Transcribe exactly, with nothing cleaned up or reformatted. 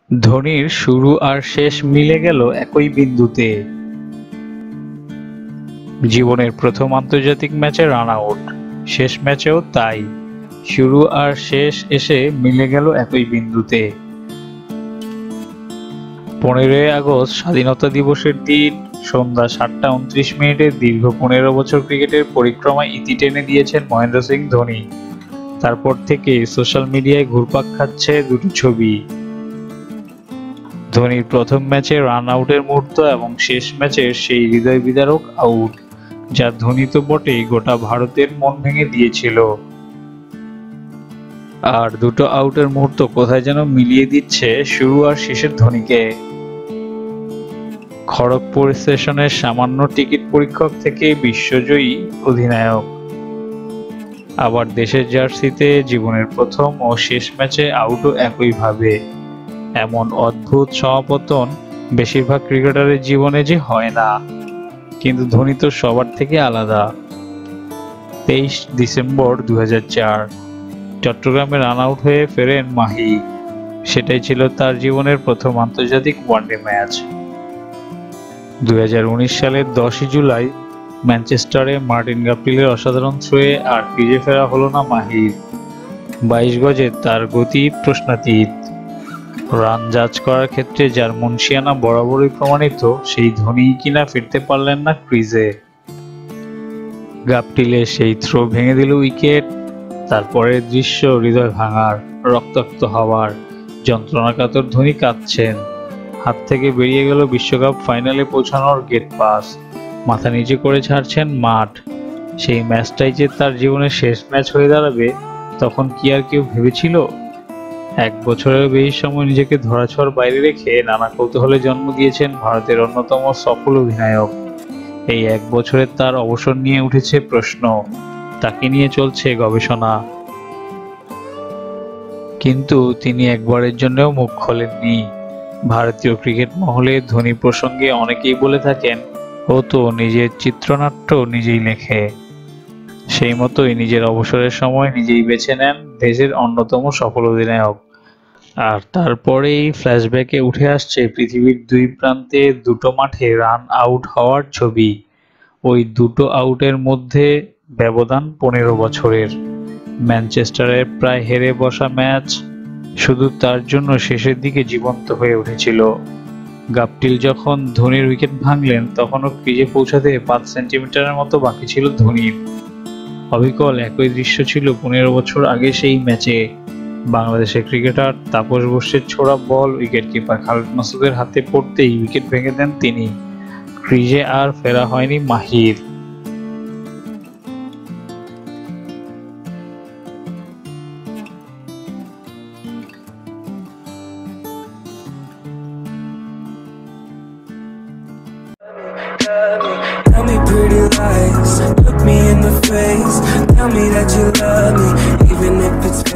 ধোনির শুরু আর শেষ মিলে গেল একই বিন্দুতে। জীবনের প্রথম আন্তর্জাতিক ম্যাচে রান আউট, শেষ ম্যাচেও তাই। শুরু আর শেষ এসে মিলে গেল একই বিন্দুতে। পনেরোই আগস্ট স্বাধীনতা দিবসের দিন সন্ধ্যা সাতটা উনত্রিশ মিনিটে দীর্ঘ পনেরো বছর ক্রিকেটের পরিক্রমায় ইতি টেনে দিয়েছেন মহেন্দ্র সিং ধোনি। তারপর থেকে সোশ্যাল মিডিয়ায় ঘুরপাক খাচ্ছে দুটো ছবি, ধোনির প্রথম ম্যাচে রান আউটের মুহূর্ত এবং শেষ ম্যাচের সেই হৃদয় বিদারক আউট, যা ধোনি তো বটেই, গোটা ভারতের মন ভেঙে দিয়েছিল। আর দুটো আউটের মুহূর্ত কোথায় যেন মিলিয়ে দিচ্ছে শুরু আর শেষের ধোনিকে। খড়গপুর স্টেশনের সামান্য টিকিট পরীক্ষক থেকে বিশ্বজয়ী অধিনায়ক, আবার দেশের জার্সিতে জীবনের প্রথম ও শেষ ম্যাচে আউটও একইভাবে। এমন অদ্ভুত সমাপতন বেশিরভাগ ক্রিকেটারের জীবনে যে হয় না, কিন্তু ধোনি তো সবার থেকে আলাদা। তেইশ ডিসেম্বর দু হাজার চার চট্টগ্রামে রান আউট হয়ে ফেরেন মাহি। সেটাই ছিল তার জীবনের প্রথম আন্তর্জাতিক ওয়ানডে ম্যাচ। দুই হাজার উনিশ সালের দশই জুলাই ম্যানচেস্টারে মার্টিন গাপটিলের অসাধারণ থ্রোয়ে আর ক্রিজে ফেরা হলো না মাহির। বাইশ গজে তার গতি প্রশ্নাতীত। রান জাজ করার ক্ষেত্রে যার মুনশিয়ানা বরাবরই প্রমাণিত, সেই ধোনি কিনা ফিরতে পারলেন না ক্রিজে। গাপটিলের সেই থ্রো ভেঙে দিল উইকেট। তারপরের দৃশ্য হৃদয় ভাঙার, রক্তাক্ত হওয়ার। যন্ত্রণাকাতর ধোনি কাঁদছেন। হাত থেকে বেরিয়ে গেল বিশ্বকাপ ফাইনালে পৌঁছানোর গেট পাস। মাথা নিচে করে ছাড়ছেন মাঠ। সেই ম্যাচটাই যে তার জীবনের শেষ ম্যাচ হয়ে দাঁড়াবে, তখন কি আর কেউ ভেবেছিল? এক বছরের বেশি সময় নিজেকে ধরাছোঁয়ার বাইরে রেখে নানা কৌতূহলে জন্ম দিয়েছেন ভারতের অন্যতম সফল অধিনায়ক। এই এক বছরে তার অবসর নিয়ে উঠেছে প্রশ্ন, তাকে নিয়ে চলছে গবেষণা। কিন্তু তিনি একবারের জন্যও মুখ খোলেননি। ভারতীয় ক্রিকেট মহলে ধোনি প্রসঙ্গে অনেকেই বলে থাকেন, ও তো নিজের চিত্রনাট্য নিজেই লেখে। সেই মতোই নিজের অবসরের সময় নিজেই বেছে নেন দেশের অন্যতম সফল অধিনায়ক। আর তারপরেই ফ্ল্যাশব্যাকে উঠে আসছে পৃথিবীর দুই প্রান্তে দুটো মাঠে রান আউট হওয়ার ছবি। ওই দুটো আউটের মধ্যে ব্যবধান পনেরো বছরের। ম্যানচেস্টারের প্রায় হেরে বসা ম্যাচ শুধু তার জন্য শেষের দিকে জীবন্ত হয়ে উঠেছিল। গাপটিল যখন ধোনির উইকেট ভাঙলেন, তখনও ক্রিজে পৌঁছাতে পাঁচ সেন্টিমিটারের মতো বাকি ছিল ধোনির। অবিকল একই দৃশ্য ছিল পনেরো বছর আগে সেই ম্যাচে। বাংলাদেশের ক্রিকেটার তাপস বসুর ছোড়া বল উইকেট কিপার খালিদ মাসুদের হাতে পড়তেই উইকেট ভেঙে দেন তিনি। ক্রিজে আর ফেরা হয়নি মাহির। Tell me pretty lies, look me in the face, tell me that you love me, even if it's